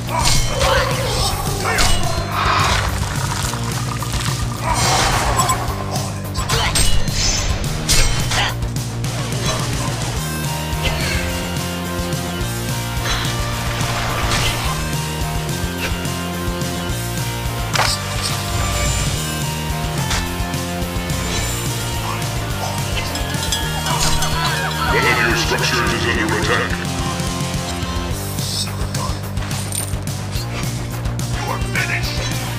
Structures is under attack. You are finished.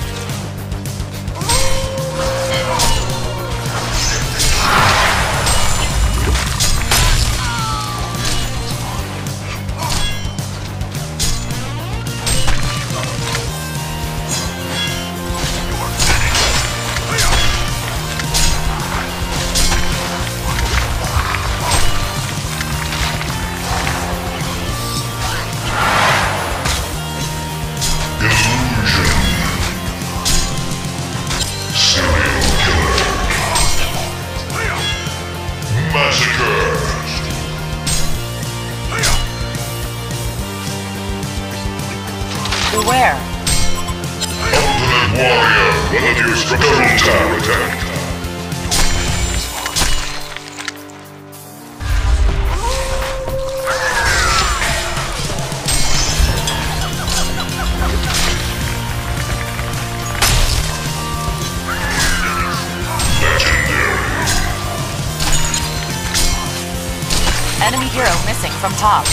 Beware. Ultimate Warrior, one of your structural tower attack. Enemy hero missing from top.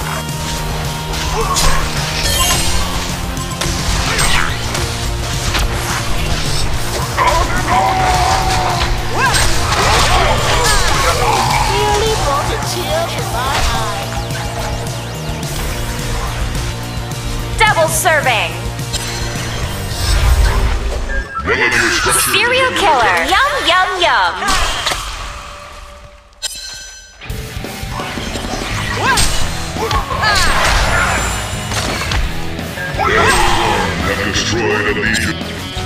Nearly brought a tear to my eye. Double serving. One of your structures. Serial killer. Yum, yum, yum. Have destroyed a legion.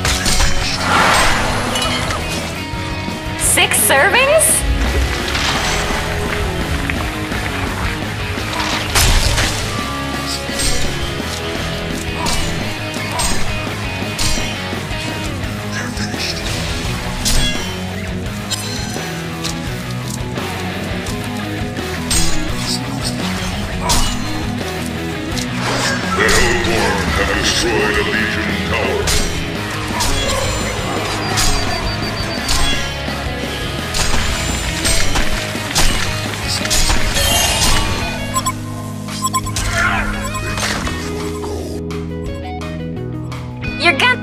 6 servings? The Hellborn have destroyed a legion tower. You're gonna...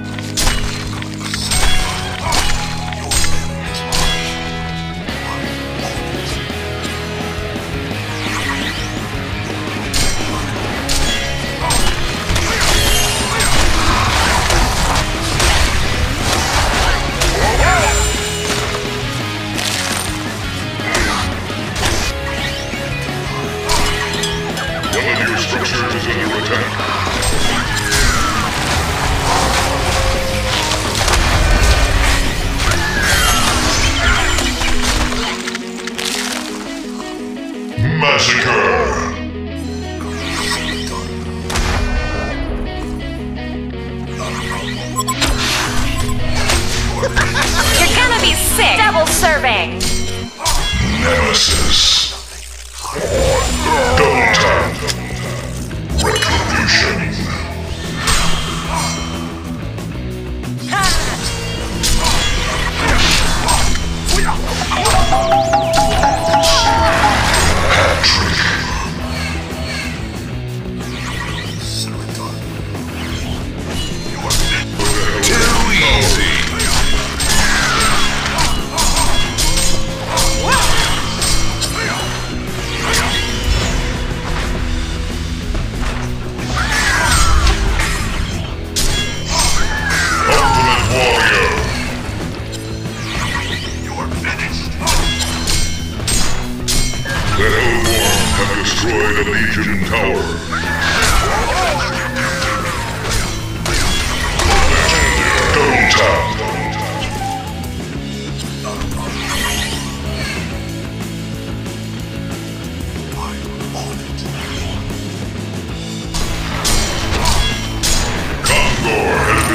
One of your structures is under attack. Massacre! You're gonna be sick. Double serving. Nemesis. Double tap. Retribution. Hat-trick. Too easy.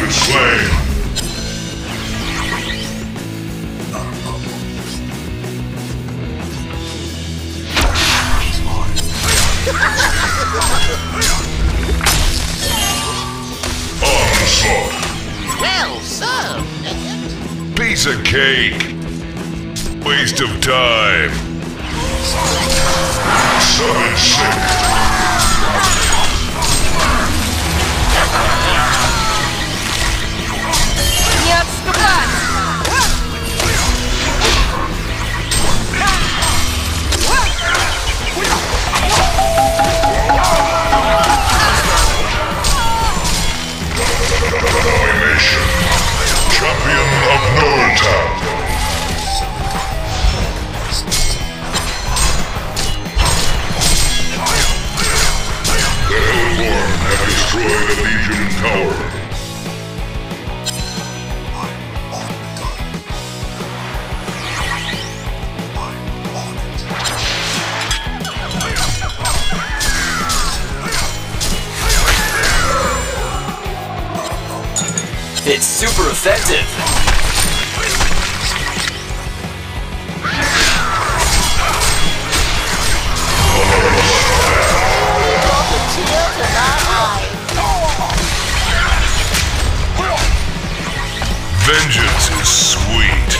been slain. Onslaught. Well served. Piece of cake. Waste of time. Summon Sync. Не отступать! Domination. Champion of Nortown. The Hellborn have destroyed a Legion tower. It's super effective. Brought a tear to my eye. Vengeance is sweet.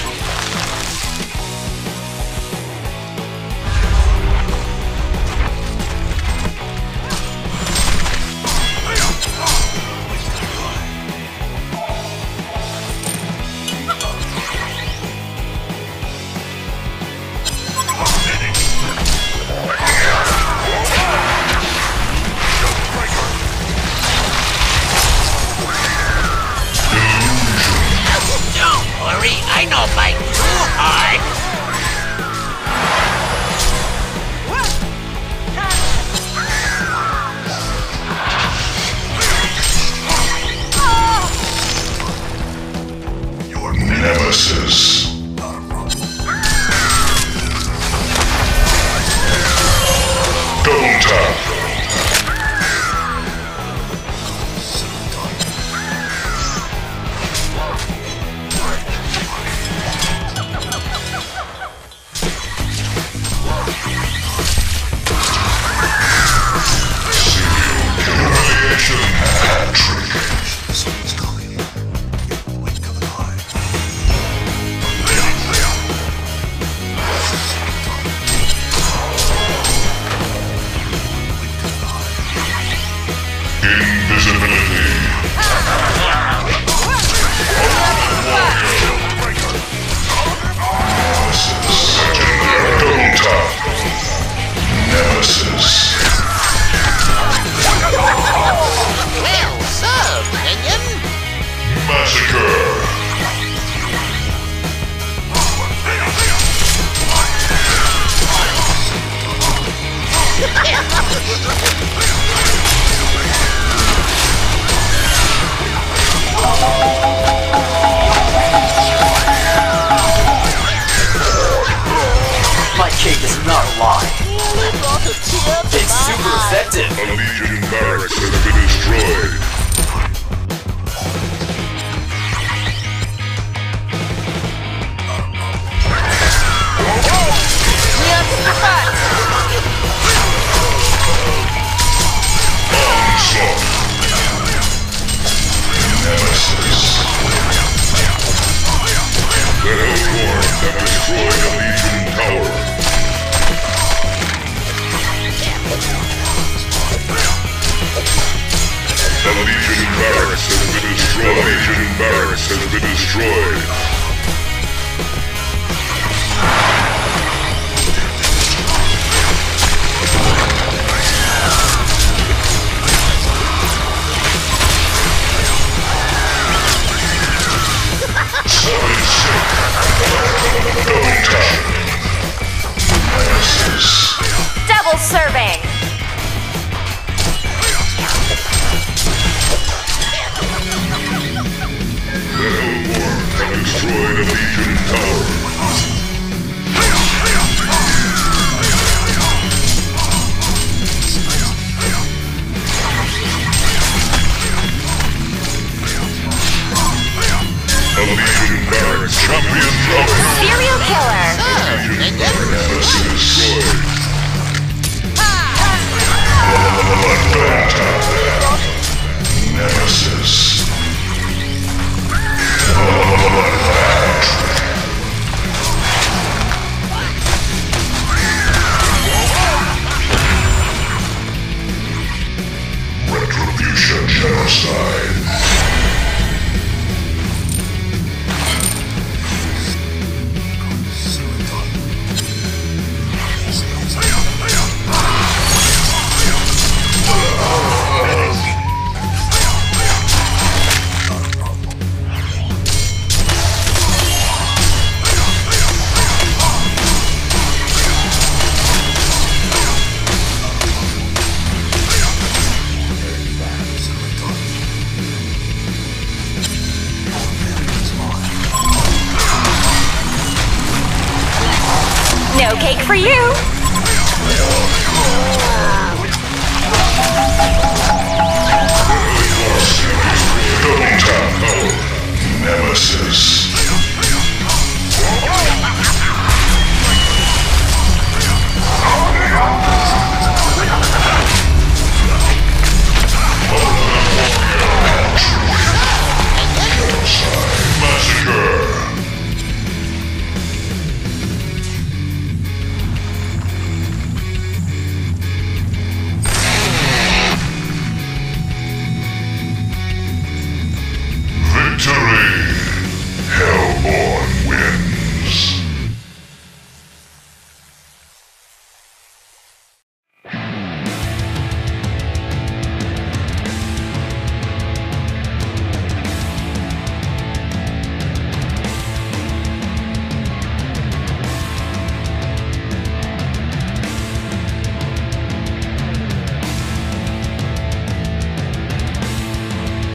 Don't worry, I know bite too hard. Your nemesis. Double tap. Humiliation hat trick. Invisibility. Legendary double tap. Nemesis. Well served, minion. Massacre. My cake is not a lie. Nearly brought a tear to It's my super eye. effective. A Legion barracks has been destroyed. Не отступать! Onslaught. Nemesis. The Hellborn have destroyed a Legion tower. The Legion barracks has been destroyed. The Legion barracks has been destroyed. Summon Sync. Double tap. Nemesis. Double serving! The Hellborn have destroyed a Legion tower. Legion barracks. Champion of Serial killer. And then destroyed. Nemesis. Retribution genocide. No cake for you.